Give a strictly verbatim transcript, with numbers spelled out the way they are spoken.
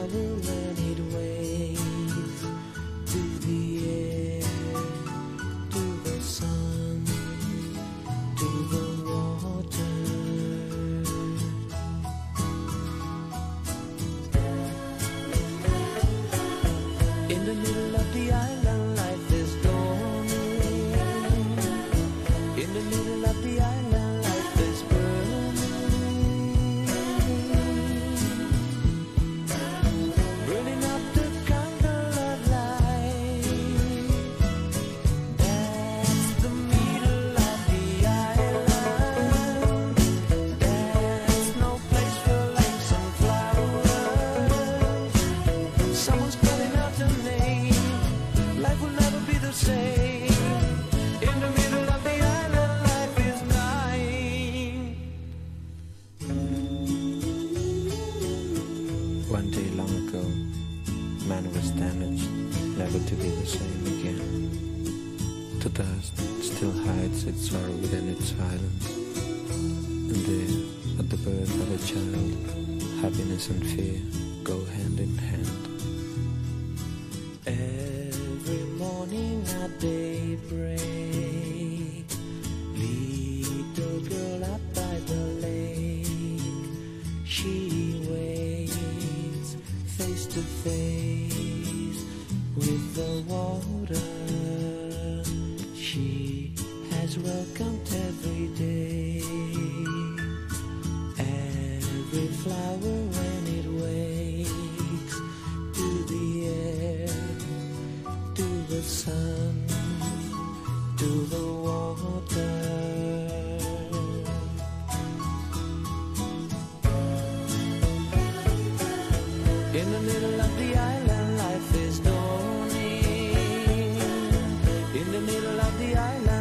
flower when it waves to the air, to the sun, to the water. In the middle of the island, life is dawning. In the middle of the island, life is burning. Burning up the candle of light. That's the middle of the island. There's no place for lonesome flowers. Someone's calling out your name. Life will never be the same. In the middle of the island, life is dying. One day long ago, man was damaged, never to be the same again. The dust still hides its sorrow within its silence. And there, at the birth of a child, happiness and fear go hand in hand. Every morning at daybreak, little girl up by the lake, she waits face to face with the water. She has welcomed every day, every flower when it wakes to the air, to the sun, to the water. In the middle of the island, life is dawning. In the middle of the island,